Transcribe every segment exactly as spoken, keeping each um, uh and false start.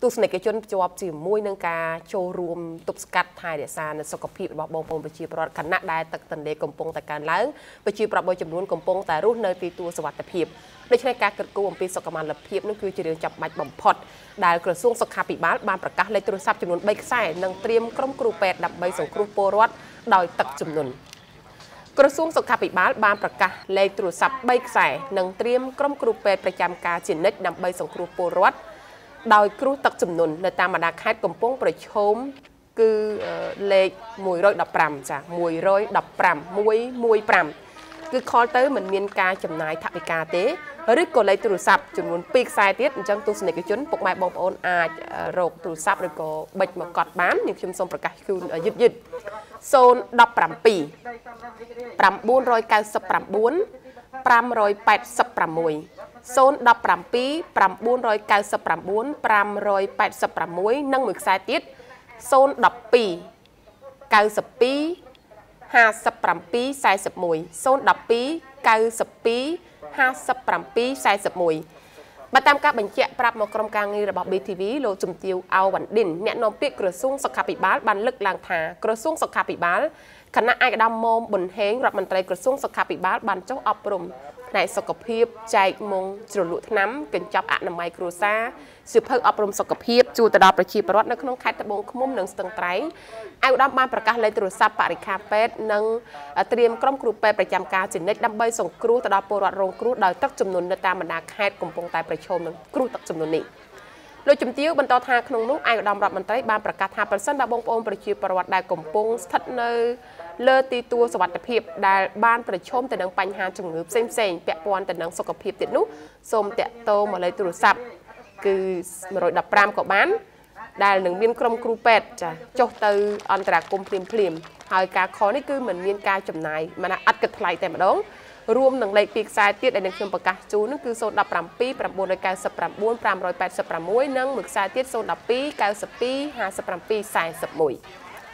ទស្សនិកជនជាប់ជាមួយនឹងការចូលរួមទប់ស្កាត់ថែរក្សានៅសុខភាពរបស់បងប្អូនប្រជាពលរដ្ឋខណៈដែលទឹកទន្លេកំពុងតែកើនឡើងប្រជាប្រដ្ឋមួយចំនួនកំពុងតែរស់នៅទីទួលសុវត្ថិភាពដូច្នេះការគិតគូរអំពីសុខុមាលភាពនោះគឺជារឿងចាំបាច់បំផុតដែលក្រសួងសុខាភិបាលបានប្រកាសលេខទូរស័ព្ទចំនួនបីខ្សែនិងត្រៀមក្រុមគ្រូពេទ្យដើម្បីសង្គ្រោះពលរដ្ឋដោយទឹកជំនន់ក្រសួងសុខាភិបាលបានប្រកាសលេខទូរស័ព្ទបីខ្សែនិងត្រៀមក្រុមគ្រូពេទ្យប្រចាំការជានិច្ចដើម្បីសង្គ្រោះពលរដ្ឋដោយគ្រោះទឹកជំនន់នៅតាមបណ្ដាខេត្តកំពុងប្រឈមគឺលេខមួយរយដប់ប្រាំចាមួយរយដប់ប្រាំ មួយមួយប្រាំគឺខលទៅមិនមានការចំណាយថវិកាទេឬក៏លេខទូរស័ព្ទចំនួនពីរខ្សែទៀតអញ្ចឹងទស្សនិកជនពុកម៉ែបងប្អូនអាចរកទូរស័ព្ទឬក៏បិចមកកត់បានខ្ញុំខ្ញុំសូមប្រកាសជូនយឺតយឺតศูนย์ ដប់ប្រាំពីរ ប្រាំបួនរយកៅសិបប្រាំបួន ប្រាំរយแปดสิบหก ศูนย์ ដប់ប្រាំពីរ ប្រាំបួនរយកៅសិបប្រាំបួន ប្រាំរយแปดสิบหกនិងមួយខ្សែទៀតศูนย์ ដប់ពីរ កៅសិបពីរ ห้าสิบเจ็ด สี่สิบเอ็ด ศูนย์ ដប់ពីរ កៅសិបពីរ ห้าสิบเจ็ด สี่สิบเอ็ดបើតាមការបញ្ជាក់ប្រាប់មកក្រុមការងាររបស់ ប៊ី ធី វី លោកជំទាវ អាវវ៉ាន់ឌិនអ្នកនាំពាក្យក្រសួងសុខាភិបាលបានលើកឡើងថាក្រសួងសុខាភិបាលគណៈឯកឧត្តមមុំប៊ុនហេងរដ្ឋមន្ត្រីក្រសួងសុខាភិបាលបានចុះអប់រំផ្នែកសុខភាពចែកមុងជ្រលក់ថ្នាំកញ្ចប់អនាម័យគ្រួសារសិភៅអប់រំសុខភាពជូនទៅដល់ប្រជាពលរដ្ឋនៅក្នុងខេត្តត្បូងឃ្មុំនិងស្ទឹងត្រែងឯកឧត្តមបានប្រកាសលេខទូរស័ព្ទបរិក្ខារពេទ្យនិងត្រៀមក្រុមគ្រូពេទ្យប្រចាំការជានិច្ចដើម្បីសង្គ្រោះទៅដល់ពលរដ្ឋរងគ្រោះដោយទឹកជំនន់នៅតាមបណ្ដាខេត្តកំពុងតែប្រឈមនឹងគ្រោះទឹកជំនន់នេះលោកជំទាវបន្តថាក្នុងនោះឯកឧត្តមរដ្ឋមន្ត្រីបានប្រកាសថាប្រសិនបើបងប្អូនប្រជាពលរដ្ឋដែលកំពុងស្ថិតនៅលើទីទួលសុវត្ថិភាពដែលបានប្រឈមទៅនឹងបញ្ហាជំងឺផ្សេងផ្សេងពាក់ព័ន្ធទៅនឹងសុខភាពទៀតនោះសូមតាក់ទងមកលេខទូរស័ព្ទគឺមួយរយដប់ប្រាំក៏បានដែលនឹងមានក្រុមគ្រូពេទ្យចាចុះទៅអន្តរាគមន៍ភ្លាមភ្លាមហើយការខលនេះគឺមិនមានការចំណាយមិនណាឥតគិតថ្លៃតែម្ដងរួមនឹងលេខពីរខ្សែទៀតដែលនឹងខ្ញុំប្រកាសជូននោះគឺศูนย์ ដប់ប្រាំពីរ ប្រាំបួនរយកៅសិបប្រាំបួន ប្រាំរយแปดสิบหกនិងមួយខ្សែទៀតศูนย์ ដប់ពីរ កៅសិបពីរ ห้าสิบเจ็ด สี่สิบเอ็ด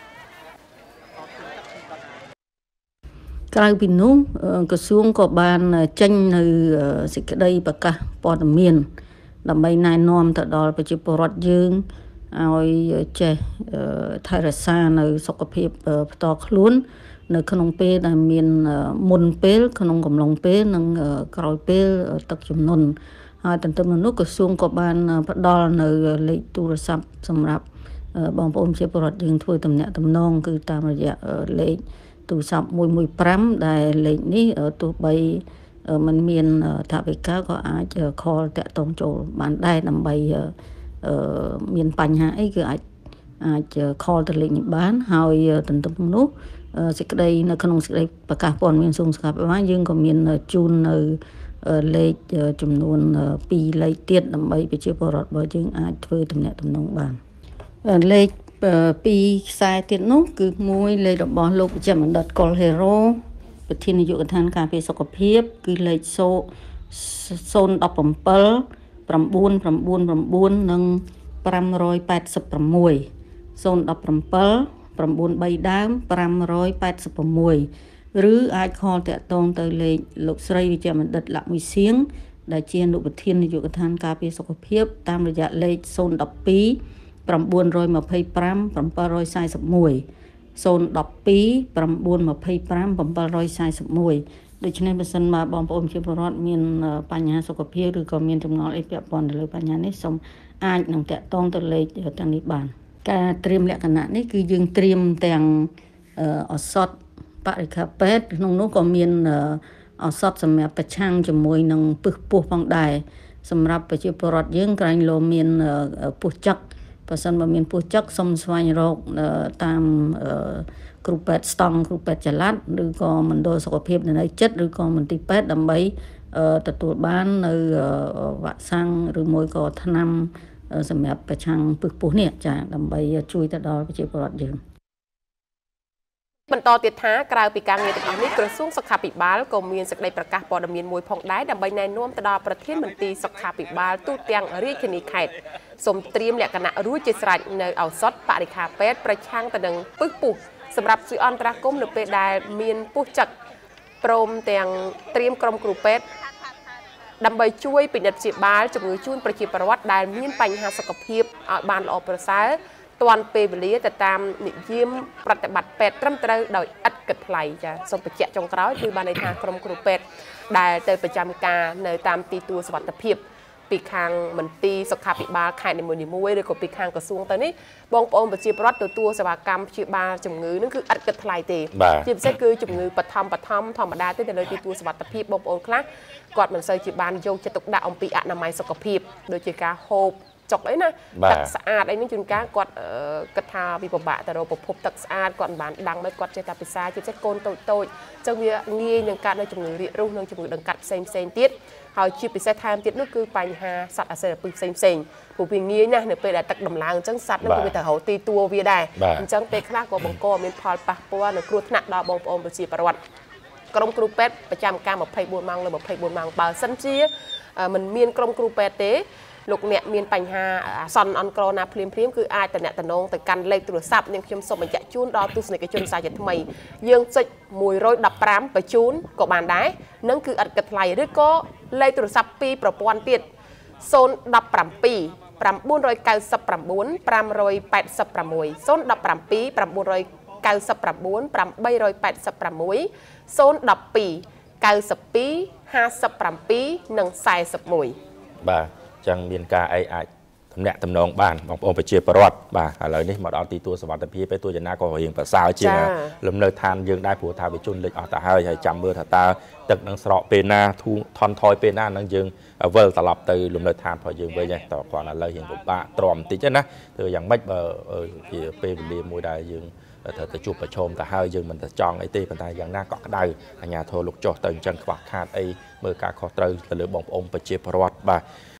ក្រៅពីនោះក្រសួងក៏បានចេញនៅសេចក្តីប្រកាសព័ត៌មានដើម្បីណែនាំទៅដល់ប្រជាពលរដ្ឋយើងឲ្យចេះថែរក្សានៅសុខភាពផ្ទាល់ខ្លួននៅក្នុងពេលដែលមានមុនពេលក្នុងកំឡុងពេលនិងក្រោយពេលទឹកជំនន់ហើយទន្ទឹមនឹងនោះក្រសួងក៏បានផ្ដល់នៅលេខទូរស័ព្ទសម្រាប់បងប្អូនប្រជាពលរដ្ឋយើងធ្វើទំនាក់ទំនងគឺតាមរយៈលេខទូរស័ព្ទមួយមួយប្រាំដែលលេខនេះទោះបីมันមានថវិកាក៏អាចខលតាក់ទងចូលបានដែរដើម្បីមានបញ្ហាអីគឺអាចអាចខលទៅលេខនេះបានហើយទន្ទឹមនឹងនោះសេចក្តីនៅក្នុងសេចក្តីប្រកាសព័ត៌មានក្រសួងសុខាភិបាលយើងក៏មានជូននៅលេខចំនួនពីរលេខទៀតដើម្បីប្រជាពលរដ្ឋរបស់យើងអាចធ្វើទំនាក់ទំនងបានលេខពីរខ្សែទៀតនោះគឺមួយលេខរបស់លោកវិជ្ជបណ្ឌិតកុលហេរ៉ូប្រធាននាយកដ្ឋានការពារសុខភាពគឺលេខศูนย์ ដប់ប្រាំពីរ ប្រាំបួន ប្រាំបួន ប្រាំបួននិងប្រាំរយแปดสิบหก ศูนย์ ដប់ប្រាំពីរ ប្រាំបួន បីដើម ប្រាំរយแปดสิบหกឬអាចខលតាក់ទងទៅលេខលោកស្រីវិជ្ជបណ្ឌិតលក្ខមីសៀងដែលជាអនុប្រធាននាយកដ្ឋានការពារសុខភាពតាមរយៈលេខศูนย์ ដប់ពីរ ប្រាំបួនរយยี่สิบห้า ប្រាំเจ็ดร้อยสี่สิบเอ็ด ศูนย์ ដប់ពីរ ប្រាំបួនยี่สิบห้า ប្រាំเจ็ดร้อยสี่สิบเอ็ดដូច្នេះបើសិនមកបងប្អូនជាពលរដ្ឋមានបញ្ហាសុខភាពឬក៏មានចម្ងល់អីពាក់ព័ន្ធទៅលើបញ្ហានេះសូមអាចនឹងតាក់ទងទៅលេខទាំងនេះបានការត្រៀមលក្ខណៈនេះគឺយើងត្រៀមទាំងឱសថបរិក្ខារពេទ្យក្នុងនោះក៏មានឱសថសម្រាប់ប្រឆាំងជាមួយនឹងពឹសពោះផងដែរសម្រាប់ប្រជាពលរដ្ឋយើងក្រែងលោមានពោះចឹកបើសិនបើមានពោះចឹកសូមស្វែងរកតាមគ្រូពេទ្យស្តង់គ្រូពេទ្យចល័តឬក៏មណ្ឌលសុខភាពនៅជិតឬក៏មន្ទីរពេទ្យដើម្បីទទួលបាននៅវ៉ាក់សាំងឬមួយក៏ថ្នាំសម្រាប់ប្រឆាំងពឹសពោះនេះចាដើម្បីជួយទៅដល់ប្រជាពលរដ្ឋយើងបន្តទៀតថាក្រៅពីការងារទាំងអស់នេះក្រសួងសុខាភិបាលក៏មានសេចក្តីប្រកាសព័ត៌មានមួយផងដែរដើម្បីណែនាំទៅដល់ប្រធានមន្ត្រីសុខាភិបាលទូទាំងរាជធានីខេត្តសូមត្រៀមលក្ខណៈរួចជាស្រេចនៅឱសថបរិក្ខារពេទ្យប្រឆាំងទៅនឹងពឹសពោះសម្រាប់ជួយអន្តរាគមន៍នៅពេលដែលមានពោះចឹកព្រមទាំងត្រៀមក្រុមគ្រូពេទ្យ đầm bầy chui bị nhật chỉ ba chụp người chunประชีประวัติได้มีปัญหาสุขภาพบานออกประสาตอนเปเบลีแต่ตามนิยมปฏิบัติเป็ดตรำตรโดยอัดกึศไหลจ้ะส่งไปเจาะจงกร้อยคือบานในทางกรมครูเป็ดได้เติมประจำการในตามตีตัวสวัสดิภาพปีคางมันตีสกัดปีบาขายในมือนิมวยโดยกับปีคางกระทรวงตอนนี้บองปองประชีประวัติตัวตัวสวัสดิกรรมชีบาจงือนั่นคืออัดกึศไหลตีจีบเส้คือจงือปฐมปฐมธรรมดาที่แต่เลยตีตัวสวัสดิภาพบองปองคลากอดมันใส่จีบานโยจะตกด่าองปีอนามัยสกปรกโดยจีการโฮบจกเลยนะตักสะอาดไอ้นี่จุนก้ากอดกระทาวิปบะแต่เราพบตักสะอาดก่อนบานดังไม่กอดเจตาปิซาจีบเส้โกนโตโตจะมีเงี้ยอย่างการในจงือเรียรุ่งในจงือดังกัดเซมเซนติดเขาชีปิซาไทม์ติดนั่นคือปัญหาสัตว์อาศัยปืนเซมเซนผู้พิงเงี้ยเนี่ยเนี่ยเป็นตักดำลางจังสัตว์นั่นคือแต่เขาตีตัววีได้จังเป็นคลากว่าบงโก้เป็นพอลปะเพราะว่าในครัวถนัดดาวบงปอมเป็นชีประวัติกรมครูเป็ดประจำการแบบไพ่บัวมังเลยแบบไพ่บัวมังป่าสันเชียมันเมียนกรมครูเป็ดเต้ลูกเนี่ยเมียนปัญหาซอนอันกรนาพลิมพลิมคืออาแต่เนี่ยแต่นองแต่กันเลยตัวซับยังชมสมบัติจูนรอตุสในกระชนสายจะทำไมยังจิมวยร้อยดับปรามไปจูนก็บานได้นั่นคืออัดกระไลหรือก็เลยตัวซับปีประปวนเตียดโซนดับปรามปีปรามบุญรอยเก้าสับปรามบุญปรามรอยแปดสับปรามมวยโซนดับปรามปีปรามบุญรอยเก้าสับปรามบุญปรามใบรอยแปดสับปรามมวยโซนดับปีเก้าสับปีห้าสับปรามปีหนึ่งสายสับมวยบ่าจังมีนกาไอไอทำแหนตำนองบ้านบางองค์ไปเชียร์ประวัติบ่าอะไรนี่มาเอาตีตัวสวัสดิ์พีไปตัวจะน่าก็เห็นภาษาจีนลำเนินทานยังได้ผัวทาไปจุนเลยเอาแต่ให้จำเบอร์ตาตึกนังสระเป็นหน้าทูทอนทอยเป็นหน้านังยังเวลตลับตือลำเนินทานพอยังไปยังต่อก่อนอะไรเห็นผมปะตรอมติดนะเธออย่างไม่เบอร์เออเป็นเรียมวยได้ยังเธอจะจูบประชมแต่ให้ยังมันจะจองไอตีปันไดอย่างหน้าเกาะได้อันยาโทลุกโจตึงจังขวากขาดไอเมื่อการขอเตยหรือบององค์ไปเชียร์ประวัติบ่า